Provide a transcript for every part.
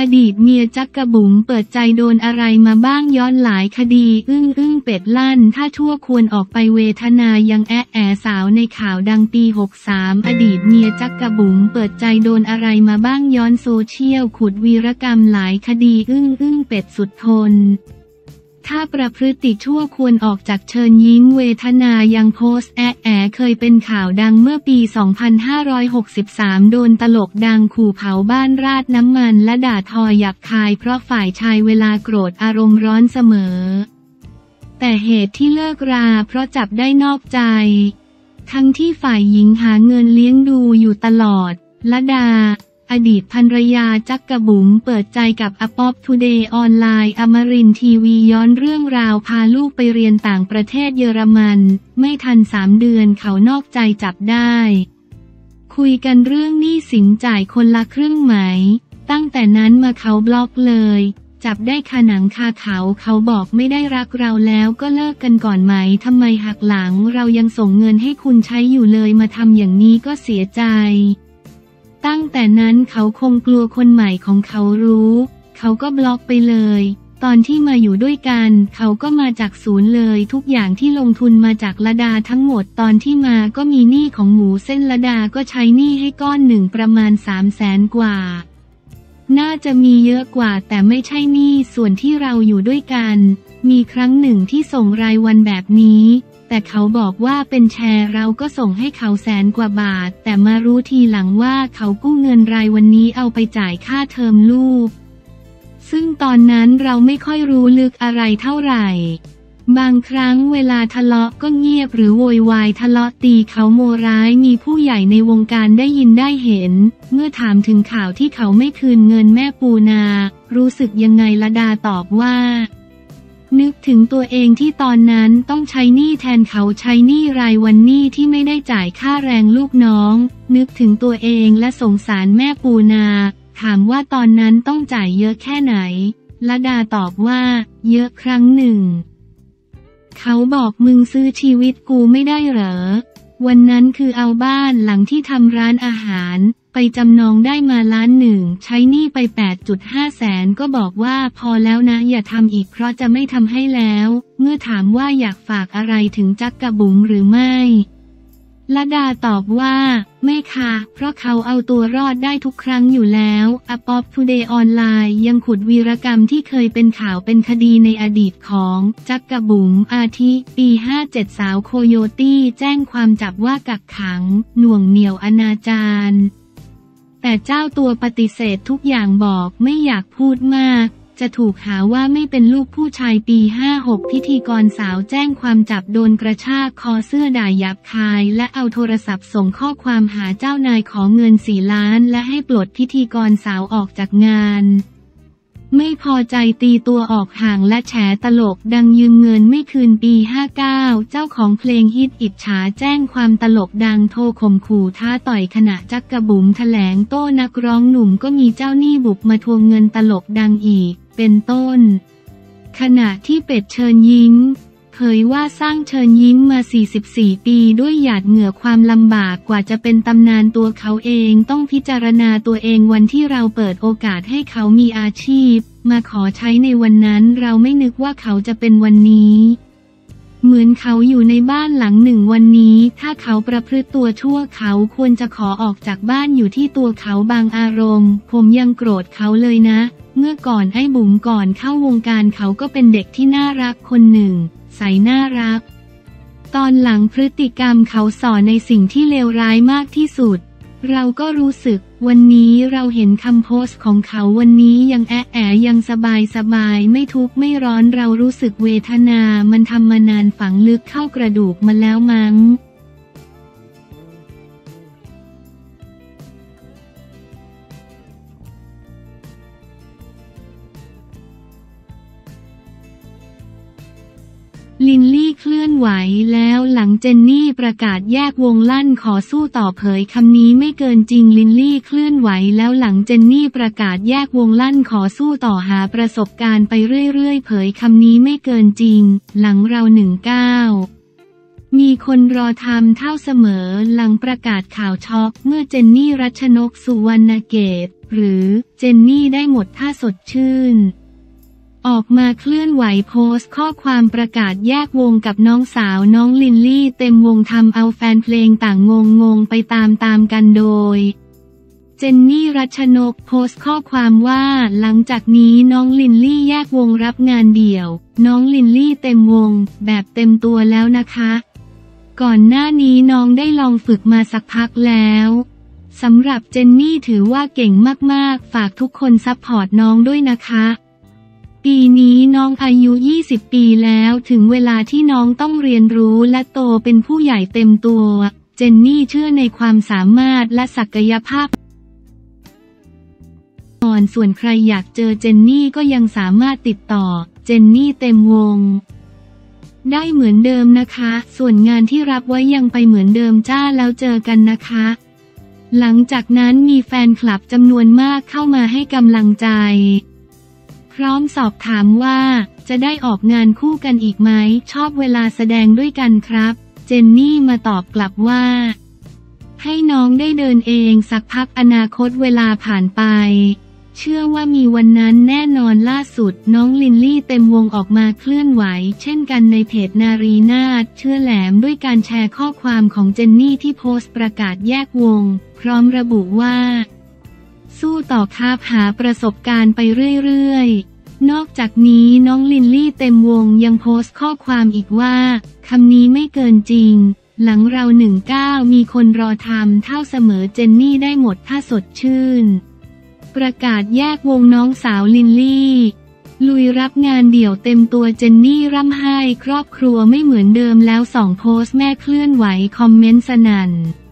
ดีตเมียจักกะบุ๋มเปิดใจโดนอะไรมาบ้างย้อนหลายคดีเป็ดลั่นถ้าชั่วควรออกไปเวทนายังแอะสาวในข่าวดังปี63อดีตเมียจักกะบุ๋มเปิดใจโดนอะไรมาบ้างย้อนโซเชียลขุดวีรกรรมหลายคดีเป็ดสุดทนถ้าประพฤติชั่วควรออกจากเชิญยิ้มเวทนายังโพสต์เคยเป็นข่าวดังเมื่อปี 2563 โดนตลกดังขู่เผาบ้านราดน้ำมันและด่าทอหยาบคายเพราะฝ่ายชายเวลาโกรธอารมณ์ร้อนเสมอแต่เหตุที่เลิกราเพราะจับได้นอกใจทั้งที่ฝ่ายหญิงหาเงินเลี้ยงดูอยู่ตลอดละดาอดีตภรรยาจักกะบุ๋มเปิดใจกับอป๊อปทูเดย์ออนไลน์อมรินทร์ทีวีย้อนเรื่องราวพาลูกไปเรียนต่างประเทศเยอรมันไม่ทัน3 เดือนเขานอกใจจับได้คุยกันเรื่องหนี้สินจ่ายคนละครึ่งไหมตั้งแต่นั้นมาเขาบล็อกเลยจับได้คาหนังคาเขาบอกไม่ได้รักเราแล้วก็เลิกกันก่อนไหมทำไมหักหลังเรายังส่งเงินให้คุณใช้อยู่เลยมาทำอย่างนี้ก็เสียใจตั้งแต่นั้นเขาคงกลัวคนใหม่ของเขารู้เขาก็บล็อกไปเลยตอนที่มาอยู่ด้วยกันเขาก็มาจากศูนย์เลยทุกอย่างที่ลงทุนมาจากละดาทั้งหมดตอนที่มาก็มีหนี้ของหมูเส้นละดาก็ใช้หนี้ให้ก้อนหนึ่งประมาณ300,000 กว่าน่าจะมีเยอะกว่าแต่ไม่ใช่หนี้ส่วนที่เราอยู่ด้วยกันมีครั้งหนึ่งที่ส่งรายวันแบบนี้แต่เขาบอกว่าเป็นแชร์เราก็ส่งให้เขา100,000 กว่าบาทแต่มารู้ทีหลังว่าเขากู้เงินรายวันนี้เอาไปจ่ายค่าเทอมลูกซึ่งตอนนั้นเราไม่ค่อยรู้ลึกอะไรเท่าไหร่บางครั้งเวลาทะเลาะก็เงียบหรือโวยวายทะเลาะตีเขาโมร้ายมีผู้ใหญ่ในวงการได้ยินได้เห็นเมื่อถามถึงข่าวที่เขาไม่คืนเงินแม่ปูนารู้สึกยังไงละดาตอบว่านึกถึงตัวเองที่ตอนนั้นต้องใช้หนี้แทนเขาใช้หนี้รายวันหนี้ที่ไม่ได้จ่ายค่าแรงลูกน้องนึกถึงตัวเองและสงสารแม่ปูนาถามว่าตอนนั้นต้องจ่ายเยอะแค่ไหนละดาตอบว่าเยอะครั้งหนึ่งเขาบอกมึงซื้อชีวิตกูไม่ได้เหรอวันนั้นคือเอาบ้านหลังที่ทำร้านอาหารไปจำนองได้มา1,000,000ใช้หนี้ไป8.5 แสนก็บอกว่าพอแล้วนะอย่าทำอีกเพราะจะไม่ทำให้แล้วเมื่อถามว่าอยากฝากอะไรถึงจักกะบุ๋มหรือไม่ละดาตอบว่าไม่ค่ะเพราะเขาเอาตัวรอดได้ทุกครั้งอยู่แล้วอป๊อปทูเดย์ออนไลน์ยังขุดวีรกรรมที่เคยเป็นข่าวเป็นคดีในอดีตของจักกะบุ๋มอาทิปี57สาวโคโยตี้แจ้งความจับว่ากักขังหน่วงเหนี่ยวอนาจารแต่เจ้าตัวปฏิเสธทุกอย่างบอกไม่อยากพูดมากจะถูกหาว่าไม่เป็นลูกผู้ชายปี56พิธีกรสาวแจ้งความจับโดนกระชากคอเสื้อด่าหยาบคายและเอาโทรศัพท์ส่งข้อความหาเจ้านายขอเงิน4 ล้านและให้ปลดพิธีกรสาวออกจากงานไม่พอใจตีตัวออกห่างและแฉตลกดังยืมเงินไม่คืนปี59เจ้าของเพลงฮิตอิจฉาแจ้งความตลกดังโทรข่มขู่ท้าต่อยขณะจักกะบุ๋มแถลงโต้นักร้องหนุ่มก็มีเจ้าหนี้บุกมาทวงเงินตลกดังอีกเป็นต้นขณะที่เป็ดเชิญยิ้มเผยว่าสร้างเชิญยิ้มมา44 ปีด้วยหยาดเหงื่อความลำบากกว่าจะเป็นตำนานตัวเขาเองต้องพิจารณาตัวเองวันที่เราเปิดโอกาสให้เขามีอาชีพมาขอใช้ในวันนั้นเราไม่นึกว่าเขาจะเป็นวันนี้เหมือนเขาอยู่ในบ้านหลังหนึ่งวันนี้ถ้าเขาประพฤติตัวชั่วเขาควรจะขอออกจากบ้านอยู่ที่ตัวเขาบางอารมณ์ผมยังโกรธเขาเลยนะเมื่อก่อนไอ้บุ๋มก่อนเข้าวงการเขาก็เป็นเด็กที่น่ารักคนหนึ่งใสน่ารักตอนหลังพฤติกรรมเขาสอนในสิ่งที่เลวร้ายมากที่สุดเราก็รู้สึกวันนี้เราเห็นคำโพสต์ของเขาวันนี้ยังยังสบายไม่ทุกข์ไม่ร้อนเรารู้สึกเวทนามันทำมานานฝังลึกเข้ากระดูกมาแล้วมั้ง ลินลี่เคลื่อนไหวแล้วหลังเจนนี่ประกาศแยกวงลั่นขอสู้ต่อเผยคำนี้ไม่เกินจริงลินลี่เคลื่อนไหวแล้วหลังเจนนี่ประกาศแยกวงลั่นขอสู้ต่อหาประสบการณ์ไปเรื่อยๆเผยคำนี้ไม่เกินจริงหลังเรา19มีคนรอทำเท่าเสมอหลังประกาศข่าวช็อกเมื่อเจนนี่รัชนกสุวรรณเกตหรือเจนนี่ได้หมดท่าสดชื่นออกมาเคลื่อนไหวโพสต์ข้อความประกาศแยกวงกับน้องสาวน้องลินลี่เต็มวงทำเอาแฟนเพลงต่างงงไปตามกันโดยเจนนี่รัชนกโพสต์ข้อความว่าหลังจากนี้น้องลินลี่แยกวงรับงานเดี่ยวน้องลินลี่เต็มวงแบบเต็มตัวแล้วนะคะก่อนหน้านี้น้องได้ลองฝึกมาสักพักแล้วสำหรับเจนนี่ถือว่าเก่งมากๆฝากทุกคนซัพพอร์ตน้องด้วยนะคะปีนี้น้องอายุ20 ปีแล้วถึงเวลาที่น้องต้องเรียนรู้และโตเป็นผู้ใหญ่เต็มตัวเจนนี่เชื่อในความสามารถและศักยภาพส่วนใครอยากเจอเจนนี่ก็ยังสามารถติดต่อเจนนี่เต็มวงได้เหมือนเดิมนะคะส่วนงานที่รับไว้ยังไปเหมือนเดิมจ้าแล้วเจอกันนะคะหลังจากนั้นมีแฟนคลับจำนวนมากเข้ามาให้กำลังใจพร้อมสอบถามว่าจะได้ออกงานคู่กันอีกไหมชอบเวลาแสดงด้วยกันครับเจนนี่มาตอบกลับว่าให้น้องได้เดินเองสักพักอนาคตเวลาผ่านไปเชื่อว่ามีวันนั้นแน่นอนล่าสุดน้องลินลี่เต็มวงออกมาเคลื่อนไหวเช่นกันในเพจนารีนาถเชื่อแหลมด้วยการแชร์ข้อความของเจนนี่ที่โพสต์ประกาศแยกวงพร้อมระบุว่าสู้ต่อครับหาประสบการณ์ไปเรื่อยๆนอกจากนี้น้องลินลี่เต็มวงยังโพสต์ข้อความอีกว่าคำนี้ไม่เกินจริงหลังเรา19มีคนรอทำเท่าเสมอเจนนี่ได้หมดถ้าสดชื่นประกาศแยกวงน้องสาวลินลี่ลุยรับงานเดี่ยวเต็มตัวเจนนี่ร่ำไห้ครอบครัวไม่เหมือนเดิมแล้ว2โพสต์แม่เคลื่อนไหวคอมเมนต์สนั่น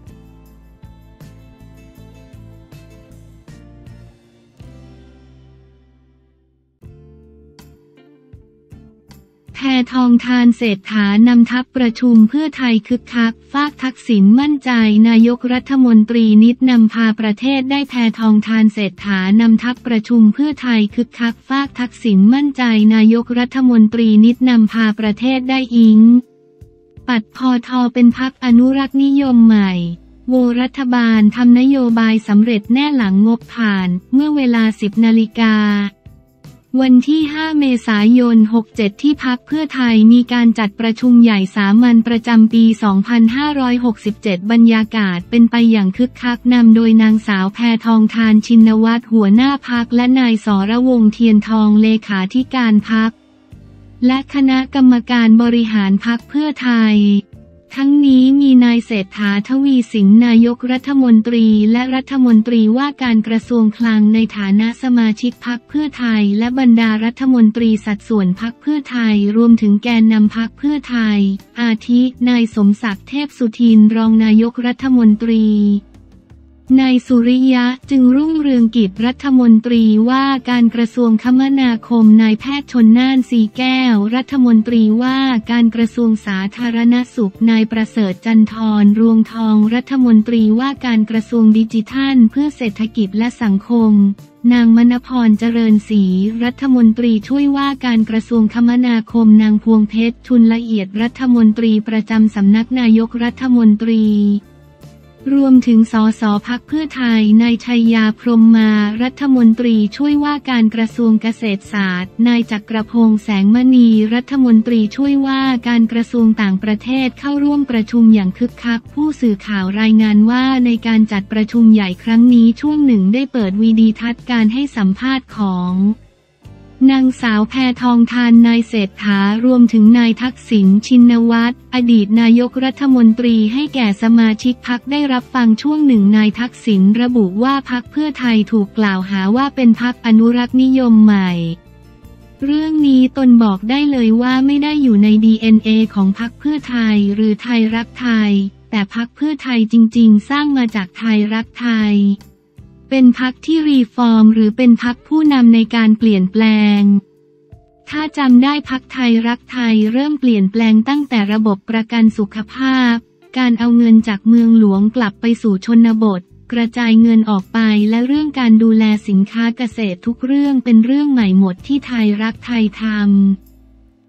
แพทองธารเศรษฐานำทัพประชุมเพื่อไทยคึกคักฝากทักษิณมั่นใจนายกรัฐมนตรีนิดนำพาประเทศได้แพทองธารเศรษฐานำทัพประชุมเพื่อไทยคึกคักฝากทักษิณมั่นใจนายกรัฐมนตรีนิดนำพาประเทศได้อิงปัดพอทอเป็นพรรคอนุรักษ์นิยมใหม่โวรัฐบาลทำนโยบายสำเร็จแน่หลังงบผ่านเมื่อเวลา 10 นาฬิกาวันที่ 5 เมษายน 67 ที่พรรคเพื่อไทยมีการจัดประชุมใหญ่สามัญประจำปี 2567 บรรยากาศเป็นไปอย่างคึกคักนำโดยนางสาวแพทองธารชินวัตรหัวหน้าพรรคและนายสรวงศ์เทียนทองเลขาธิการพรรคและคณะกรรมการบริหารพรรคเพื่อไทยทั้งนี้มีนายเศรษฐาทวีสินนายกรัฐมนตรีและรัฐมนตรีว่าการกระทรวงคลังในฐานะสมาชิกพรรคเพื่อไทยและบรรดารัฐมนตรีสัดส่วนพรรคเพื่อไทยรวมถึงแกนนำพรรคเพื่อไทยอาทินายสมศักดิ์เทพสุทินรองนายกรัฐมนตรีนายสุริยะจึงรุ่งเรืองกิจรัฐมนตรีว่าการกระทรวงคมนาคมนายแพทย์ชลน่านสีแก้วรัฐมนตรีว่าการกระทรวงสาธารณสุขนายประเสริฐจันทร์รวงทองรัฐมนตรีว่าการกระทรวงดิจิทัลเพื่อเศรษฐกิจและสังคมนางมณพรเจริญศรีรัฐมนตรีช่วยว่าการกระทรวงคมนาคมนางพวงเพชรชุนละเอียดรัฐมนตรีประจำสำนักนายกรัฐมนตรีรวมถึงสสพรรคเพื่อไทยนายชัยยาพรหมมารัฐมนตรีช่วยว่าการกระทรวงเกษตรศาสตร์นายจักรพงษ์แสงมณีรัฐมนตรีช่วยว่าการกระทรวงต่างประเทศเข้าร่วมประชุมอย่างคึกคักผู้สื่อข่าวรายงานว่าในการจัดประชุมใหญ่ครั้งนี้ช่วงหนึ่งได้เปิดวีดีทัศน์การให้สัมภาษณ์ของนางสาวแพทองธารนายเศรษฐารวมถึงนายทักษิณชินวัตรอดีตนายกรัฐมนตรีให้แก่สมาชิกพรรคได้รับฟังช่วงหนึ่งนายทักษิณระบุว่าพรรคเพื่อไทยถูกกล่าวหาว่าเป็นพรรคอนุรักษ์นิยมใหม่เรื่องนี้ตนบอกได้เลยว่าไม่ได้อยู่ใน DNA ของพรรคเพื่อไทยหรือไทยรักไทยแต่พรรคเพื่อไทยจริงๆสร้างมาจากไทยรักไทยเป็นพรรคที่รีฟอร์มหรือเป็นพรรคผู้นำในการเปลี่ยนแปลงถ้าจำได้พรรคไทยรักไทยเริ่มเปลี่ยนแปลงตั้งแต่ระบบประกันสุขภาพการเอาเงินจากเมืองหลวงกลับไปสู่ชนบทกระจายเงินออกไปและเรื่องการดูแลสินค้าเกษตรทุกเรื่องเป็นเรื่องใหม่หมดที่ไทยรักไทยทำ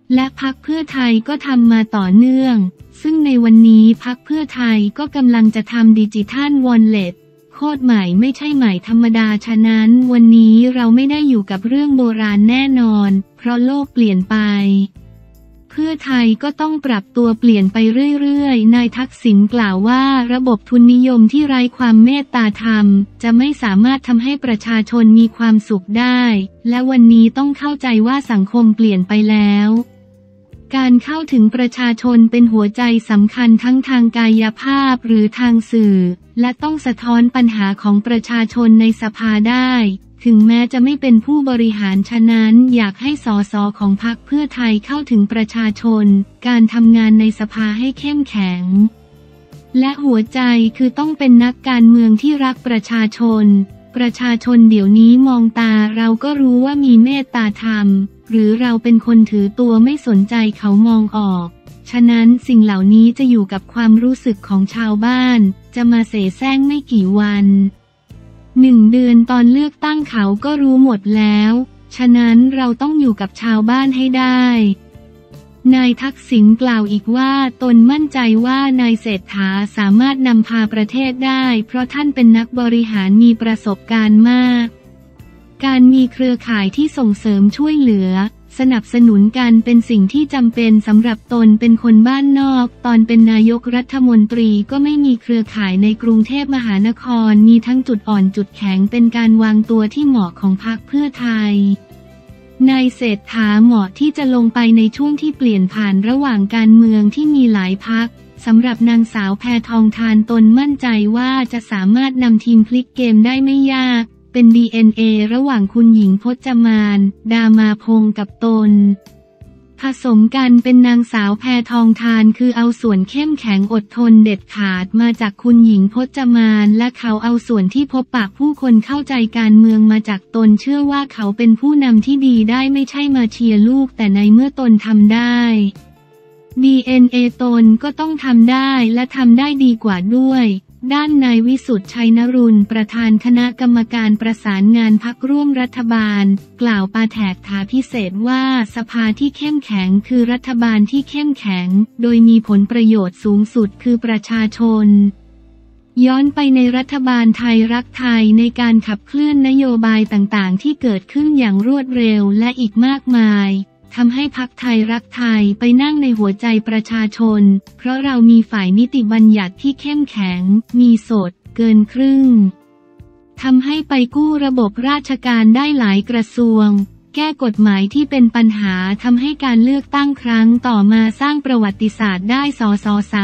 และพรรคเพื่อไทยก็ทำมาต่อเนื่องซึ่งในวันนี้พรรคเพื่อไทยก็กำลังจะทำดิจิทัลวอลเล็ตโคตรใหม่ไม่ใช่ใหม่ธรรมดาฉะนั้นวันนี้เราไม่ได้อยู่กับเรื่องโบราณแน่นอนเพราะโลกเปลี่ยนไปเพื่อไทยก็ต้องปรับตัวเปลี่ยนไปเรื่อยๆนายทักษิณกล่าวว่าระบบทุนนิยมที่ไร้ความเมตตาธรรมจะไม่สามารถทำให้ประชาชนมีความสุขได้และวันนี้ต้องเข้าใจว่าสังคมเปลี่ยนไปแล้วการเข้าถึงประชาชนเป็นหัวใจสำคัญทั้งทางกายภาพหรือทางสื่อและต้องสะท้อนปัญหาของประชาชนในสภาได้ถึงแม้จะไม่เป็นผู้บริหารฉะนั้นอยากให้ส.ส.ของพรรคเพื่อไทยเข้าถึงประชาชนการทำงานในสภาให้เข้มแข็งและหัวใจคือต้องเป็นนักการเมืองที่รักประชาชนประชาชนเดี๋ยวนี้มองตาเราก็รู้ว่ามีเมตตาธรรมหรือเราเป็นคนถือตัวไม่สนใจเขามองออกฉะนั้นสิ่งเหล่านี้จะอยู่กับความรู้สึกของชาวบ้านจะมาเสแสร้งไม่กี่วัน1 เดือนตอนเลือกตั้งเขาก็รู้หมดแล้วฉะนั้นเราต้องอยู่กับชาวบ้านให้ได้นายทักษิณกล่าวอีกว่าตนมั่นใจว่านายเศรษฐาสามารถนำพาประเทศได้เพราะท่านเป็นนักบริหารมีประสบการณ์มากการมีเครือข่ายที่ส่งเสริมช่วยเหลือสนับสนุนกันเป็นสิ่งที่จำเป็นสำหรับตนเป็นคนบ้านนอกตอนเป็นนายกรัฐมนตรีก็ไม่มีเครือข่ายในกรุงเทพมหานครมีทั้งจุดอ่อนจุดแข็งเป็นการวางตัวที่เหมาะของพรรคเพื่อไทยนายเศรษฐาเหมาะที่จะลงไปในช่วงที่เปลี่ยนผ่านระหว่างการเมืองที่มีหลายพรรคสำหรับนางสาวแพทองธารตนมั่นใจว่าจะสามารถนำทีมพลิกเกมได้ไม่ยากเป็น DNA ระหว่างคุณหญิงพจมานดามาพงษ์กับตนผสมกันเป็นนางสาวแพทองธารคือเอาส่วนเข้มแข็งอดทนเด็ดขาดมาจากคุณหญิงพจมานและเขาเอาส่วนที่พบปะผู้คนเข้าใจการเมืองมาจากตนเชื่อว่าเขาเป็นผู้นำที่ดีได้ไม่ใช่มาเชียร์ลูกแต่ในเมื่อตนทำได้ DNA ตนก็ต้องทำได้และทำได้ดีกว่าด้วยด้านนายวิสุทธิ์ชัยนรุณประธานคณะกรรมการประสานงานพรรคร่วมรัฐบาลกล่าวปาแถกถาพิเศษว่าสภาที่เข้มแข็งคือรัฐบาลที่เข้มแข็งโดยมีผลประโยชน์สูงสุดคือประชาชนย้อนไปในรัฐบาลไทยรักไทยในการขับเคลื่อนนโยบายต่างๆที่เกิดขึ้นอย่างรวดเร็วและอีกมากมายทำให้พรรคไทยรักไทยไปนั่งในหัวใจประชาชนเพราะเรามีฝ่ายนิติบัญญัติที่เข้มแข็งมีสดเกินครึ่งทำให้ไปกู้ระบบราชการได้หลายกระทรวงแก้กฎหมายที่เป็นปัญหาทำให้การเลือกตั้งครั้งต่อมาสร้างประวัติศาสตร์ได้ส.ส.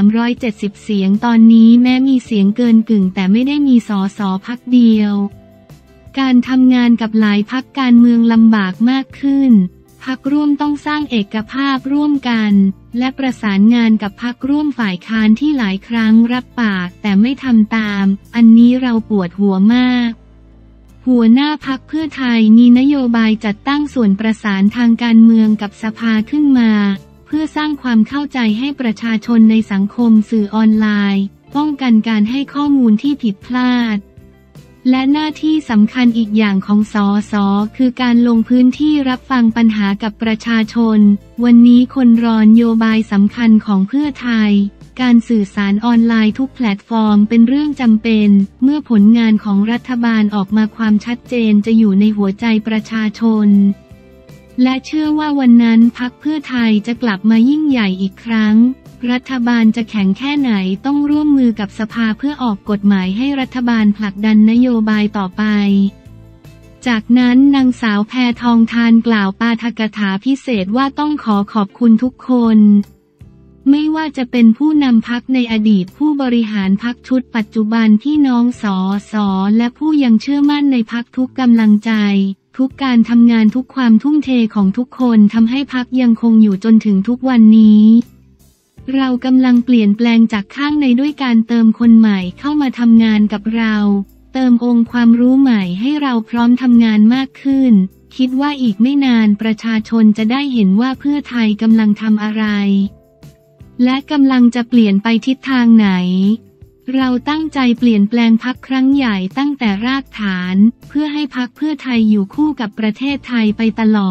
370 เสียงตอนนี้แม้มีเสียงเกินกึ่งแต่ไม่ได้มีส.ส.พรรคเดียวการทำงานกับหลายพรรคการเมืองลำบากมากขึ้นพรรคร่วมต้องสร้างเอกภาพร่วมกันและประสานงานกับพรรคร่วมฝ่ายค้านที่หลายครั้งรับปากแต่ไม่ทำตามอันนี้เราปวดหัวมากหัวหน้าพรรคเพื่อไทยมีนโยบายจัดตั้งส่วนประสานทางการเมืองกับสภาขึ้นมาเพื่อสร้างความเข้าใจให้ประชาชนในสังคมสื่อออนไลน์ป้องกันการให้ข้อมูลที่ผิดพลาดและหน้าที่สำคัญอีกอย่างของส.ส.คือการลงพื้นที่รับฟังปัญหากับประชาชนวันนี้คนรอนโยบายสำคัญของเพื่อไทยการสื่อสารออนไลน์ทุกแพลตฟอร์มเป็นเรื่องจำเป็นเมื่อผลงานของรัฐบาลออกมาความชัดเจนจะอยู่ในหัวใจประชาชนและเชื่อว่าวันนั้นพรรคเพื่อไทยจะกลับมายิ่งใหญ่อีกครั้งรัฐบาลจะแข็งแค่ไหนต้องร่วมมือกับสภาเพื่อออกกฎหมายให้รัฐบาลผลักดันนโยบายต่อไปจากนั้นนางสาวแพทองธารกล่าวปาฐกถาพิเศษว่าต้องขอบคุณทุกคนไม่ว่าจะเป็นผู้นำพรรคในอดีตผู้บริหารพรรคชุดปัจจุบันพี่น้องส.ส.และผู้ยังเชื่อมั่นในพรรคทุกกำลังใจทุกการทำงานทุกความทุ่มเทของทุกคนทำให้พรรคยังคงอยู่จนถึงทุกวันนี้เรากำลังเปลี่ยนแปลงจากข้างในด้วยการเติมคนใหม่เข้ามาทำงานกับเราเติมองค์ความรู้ใหม่ให้เราพร้อมทำงานมากขึ้นคิดว่าอีกไม่นานประชาชนจะได้เห็นว่าเพื่อไทยกำลังทำอะไรและกำลังจะเปลี่ยนไปทิศทางไหนเราตั้งใจเปลี่ยนแปลงพรรคครั้งใหญ่ตั้งแต่รากฐานเพื่อให้พรรคเพื่อไทยอยู่คู่กับประเทศไทยไปตลอด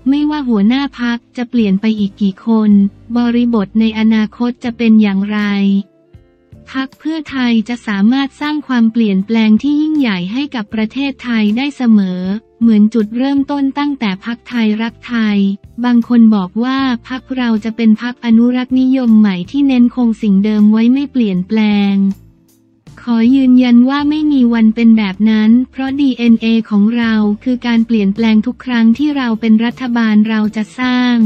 ไม่ว่าหัวหน้าพรรคจะเปลี่ยนไปอีกกี่คนบริบทในอนาคตจะเป็นอย่างไรพรรคเพื่อไทยจะสามารถสร้างความเปลี่ยนแปลงที่ยิ่งใหญ่ให้กับประเทศไทยได้เสมอเหมือนจุดเริ่มต้นตั้งแต่พรรคไทยรักไทยบางคนบอกว่าพรรคเราจะเป็นพรรคอนุรักษ์นิยมใหม่ที่เน้นคงสิ่งเดิมไว้ไม่เปลี่ยนแปลงขอยืนยันว่าไม่มีวันเป็นแบบนั้นเพราะ DNA ของเราคือการเปลี่ยนแปลงทุกครั้งที่เราเป็นรัฐบาลเราจะสร้าง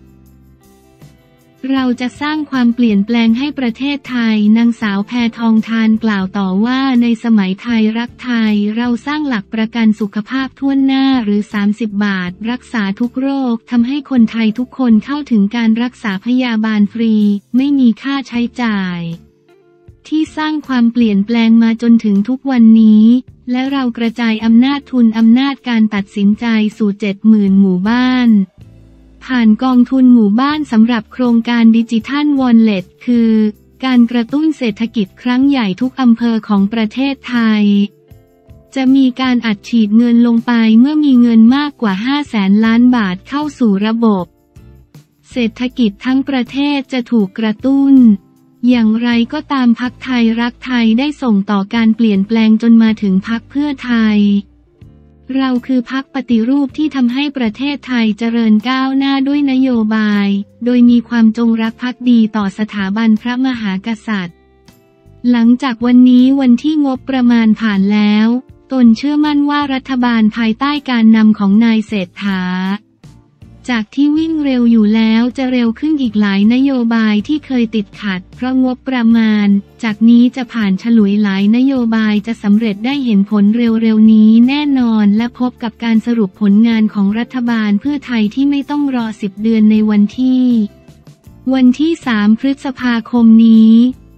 ความเปลี่ยนแปลงให้ประเทศไทยนางสาวแพทองธารกล่าวต่อว่าในสมัยไทยรักไทยเราสร้างหลักประกันสุขภาพทั่วหน้าหรือ30 บาทรักษาทุกโรคทำให้คนไทยทุกคนเข้าถึงการรักษาพยาบาลฟรีไม่มีค่าใช้จ่ายที่สร้างความเปลี่ยนแปลงมาจนถึงทุกวันนี้และเรากระจายอำนาจทุนอำนาจการตัดสินใจสู่ 70,000 หมู่บ้านผ่านกองทุนหมู่บ้านสำหรับโครงการดิจิทัลวอลเล็ตคือการกระตุ้นเศรษฐกิจครั้งใหญ่ทุกอำเภอของประเทศไทยจะมีการอัดฉีดเงินลงไปเมื่อมีเงินมากกว่า 500,000 ล้านบาทเข้าสู่ระบบเศรษฐกิจทั้งประเทศจะถูกกระตุ้นอย่างไรก็ตามพรรคไทยรักไทยได้ส่งต่อการเปลี่ยนแปลงจนมาถึงพรรคเพื่อไทยเราคือพรรคปฏิรูปที่ทำให้ประเทศไทยเจริญก้าวหน้าด้วยนโยบายโดยมีความจงรักภักดีต่อสถาบันพระมหากษัตริย์หลังจากวันนี้วันที่งบประมาณผ่านแล้วตนเชื่อมั่นว่ารัฐบาลภายใต้การนำของนายเศรษฐาจากที่วิ่งเร็วอยู่แล้วจะเร็วขึ้นอีกหลายนโยบายที่เคยติดขัดเพราะงบประมาณจากนี้จะผ่านฉลุยหลายนโยบายจะสำเร็จได้เห็นผลเร็วๆนี้แน่นอนและพบกับการสรุปผลงานของรัฐบาลเพื่อไทยที่ไม่ต้องรอ10 เดือนในวันที่ 3 พฤษภาคมนี้